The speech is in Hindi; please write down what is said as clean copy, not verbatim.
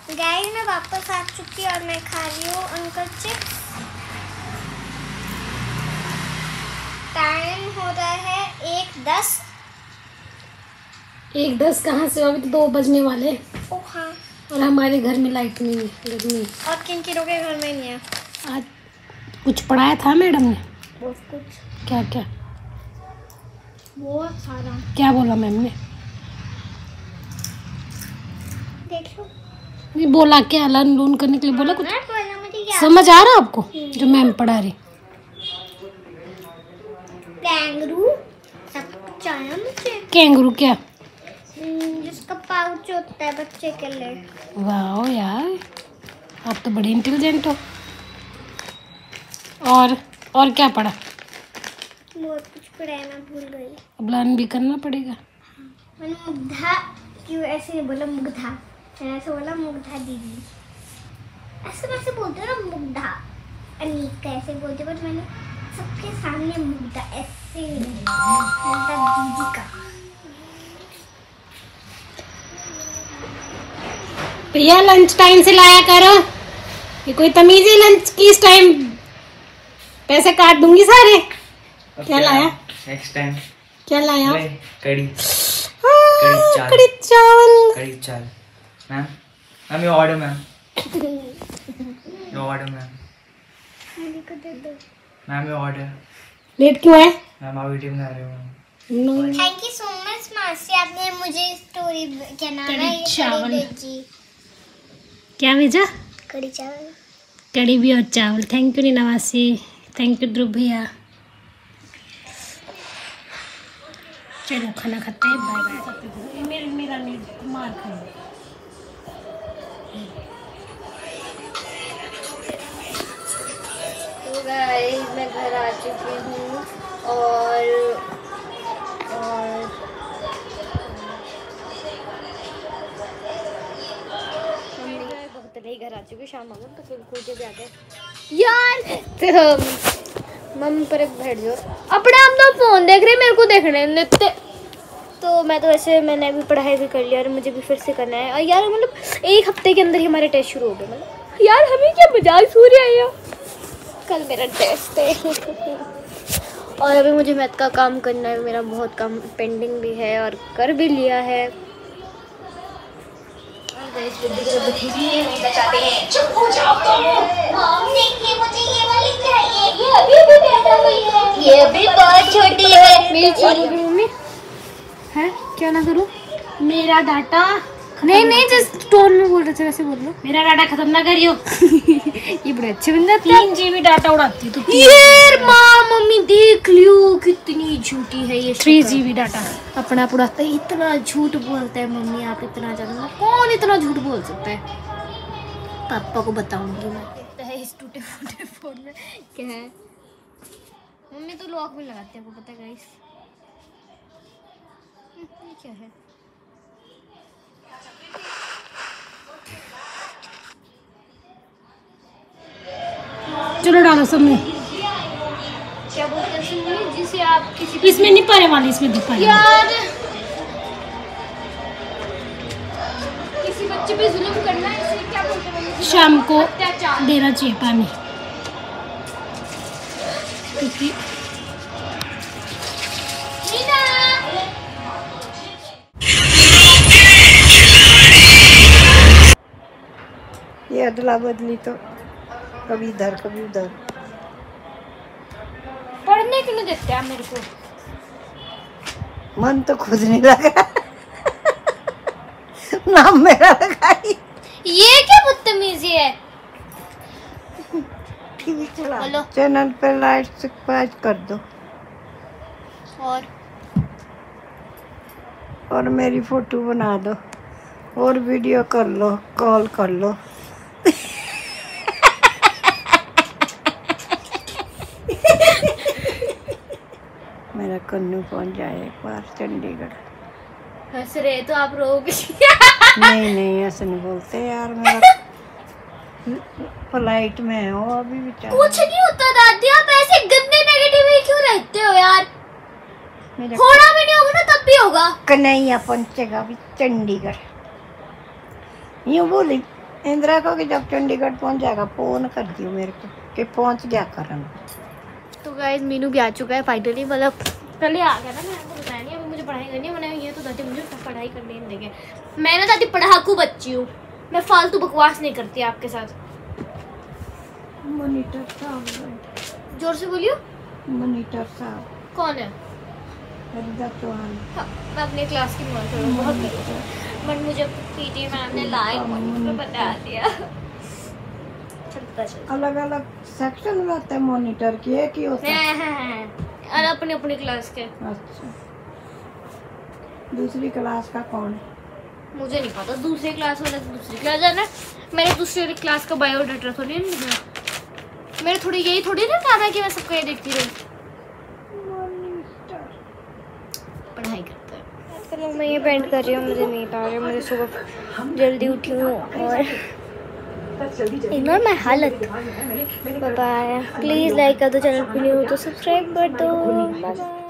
गाइस मैं वापस आ चुकी और मैं खा रही हूँ अंकल चिप्स। टाइम हो रहा है 1:10। 1:10 कहाँ से, अभी तो 2 बजने वाले। ओ हाँ, और हमारे घर में लाइट नहीं है, गर्मी। और किन किनों के घर में नहीं है? आज कुछ पढ़ाया था मैडम ने? बहुत कुछ। क्या क्या? बहुत सारा। क्या बोला मैम ने? देख लो। नहीं बोला क्या, लर्न लून करने के लिए बोला कुछ? मुझे समझ आ रहा आपको जो मैम पढ़ा रही? कैंगरू सब कुछ आया मुझे। कैंगरू क्या? जिसका पाउच होता है बच्चे के लिए। वाह यार, आप तो बड़े इंटेलिजेंट हो। और क्या पढ़ा? बहुत कुछ पढ़ा है, मैं भूल गई। अब लर्न भी करना पड़ेगा। मैंने मुग्धा क्यों ऐसे नहीं बोला, मुग्धा मैंने ऐसे बोला, मुग्धा दीदी ऐसे कैसे बोलते हो ना, मुग्धा अनीका ऐसे बोलते, बट मैंने सबके सामने मुग्धा ऐसे मुग्धा दीदी का। भैया लंच टाइम से लाया करो, ये कोई तमीज है लंच की? इस टाइम पैसे काट दूंगी सारे। क्या लाया नेक्स्ट टाइम? क्या लाया? कड़ी चावल। कड़ी चावल मैम। मैम ये ऑर्डर मैम, ये ऑर्डर मैम। मैम ये ऑर्डर। लेट क्यों है मैम आप वीडियो बना रहे हो? थैंक यू सो मच मासी, आपने मुझे स्टोरी क्या नाम है कड़ी चावल भेजी। क्या भेजा? कड़ी चावल। कड़ी भी और चावल। थैंक यू नवासी, थैंक यू ध्रुव भैया। चलो खाना खाते हैं, बाय बाय। मेरा नहीं मार खाओ। तो गाइस मैं घर आ चुकी हूँ और घर आ चुकी, शाम हो गई तो फिर खुद भी आ गए यार। तो मम्मी पर एक बैठ जाओ, अपने आप तो फोन देख रहे, मेरे को देखने लेते। तो मैं तो वैसे मैंने अभी पढ़ाई भी कर लिया और मुझे भी फिर से करना है। और यार मतलब 1 हफ्ते के अंदर ही हमारे टेस्ट शुरू हो गए। मतलब यार हमें क्या मजाक हो रहा है यार, कल मेरा टेस्ट है। और अभी मुझे मैथ का काम करना है, मेरा बहुत काम पेंडिंग भी है और कर भी लिया है। चुप हो जाओ तुम। मॉम देखिए मुझे ये वाली चाहिए, ये अभी भी बैठा हुई है, ये अभी बहुत छोटी है। मेरी चीज़ मम्मी है क्या ना करूँ? मेरा डाटा नहीं जिस टोन में बोल रहे थे वैसे बोल लो। मेरा डाटा खत्म ना करियो। ये बड़े अच्छे बन जाते हैं। 3 GB डाटा उड़ाती तो ये माँ मम्मी देख लियो कितनी झूठी है ये। 3 GB डाटा अपना उड़ाता है, इतना झूठ बोलता है मम्मी। आप इतना ज्यादा, कौन इतना झूठ बोल सकता है? पापा को बताऊंगी मैं। देखता है इस टूटे फूटे फोन में क्या है। मम्मी तो लॉक में लगाती है, आपको पता है गाइस। ये क्या है? चलो डालो सब में। क्या बोलते हैं मम्मी जिसे आप किसी इसमें नहीं पाने वाली, इसमें दिखा यार किसी बच्चे पे जुल्म करना है, इसे क्या बोलते हैं मम्मी? शाम को अत्याचार। देना चाहिए पानी, क्योंकि ये अदला बदली तो कभी इधर कभी उधर। पढ़ने क्यों नहीं देते आप मेरे को? मन तो खुद नहीं लगा। नाम मेरा लगाई। ये क्या बदतमीजी है? टीवी चला, बोलो। चैनल पे लाइट सब्सक्राइब कर दो और मेरी फोटो बना दो और वीडियो कर लो, कॉल कर लो। मेरा कन्नू पहुंच जाए एक बार चंडीगढ़। हंस रहे तो आप रोगे। नहीं ऐसे नहीं बोलते यार, मेरा फ्लाइट में हो अभी बेचारा। कुछ नहीं होता दादी, आप ऐसे गंदे नेगेटिव ही क्यों रहते हो यार? मेरा थोड़ा भी नहीं होगा ना तब भी होगा। कन्हैया पहुंचेगा अभी चंडीगढ़। यूँ बोली इंदिरा को कि जब चंडीगढ़ पहुंच जाएगा फोन कर दियो मेरे को कि पहुंच गया करण। तो गाइस मीनू भी आ चुका है फाइनली, मतलब कल ही आ गया ना, मैं आपको बताया नहीं। अभी मुझे पढ़ाई करनी है, मैंने ये तो दादी मुझे पढ़ाई करने नहीं देंगे। मैं ना दादी पढ़ाकू बच्ची हूँ, मैं फालतू बकवास नहीं करती आपके साथ। मॉनिटर साहब, जोर से बोलियो। मॉनिटर साहब कौन है? फरीदा चौहान। हाँ, मैं अपनी क्लास की मॉनिटर हूँ, बहुत बढ़िया। बट मुझे पीटी मैम ने लाइन मॉनिटर बता दिया। अलग अलग सेक्शन में होता है मॉनिटर की, एक ही होता है। और अपनी अपनी क्लास के। अच्छा, दूसरी क्लास का कौन है? मुझे नहीं पता, दूसरी क्लास वाला दूसरी क्लास जाना। मैंने दूसरी क्लास का बायोडाटा थोड़ी नहीं लिखा। मेरे थोड़ी यही थोड़ी ना था कि मैं सबको ये देखती रहूं। पढ़ाई करते हैं। चलो मैं ये पेंट कर रही हूँ, मुझे नींद आ रही है, मुझे सुबह जल्दी उठी हूँ और इग्नोर माय हालत। Bye bye. प्लीज़ लाइक कर दो, चैनल पे न्यू हो तो सब्सक्राइब कर दो। Bye bye.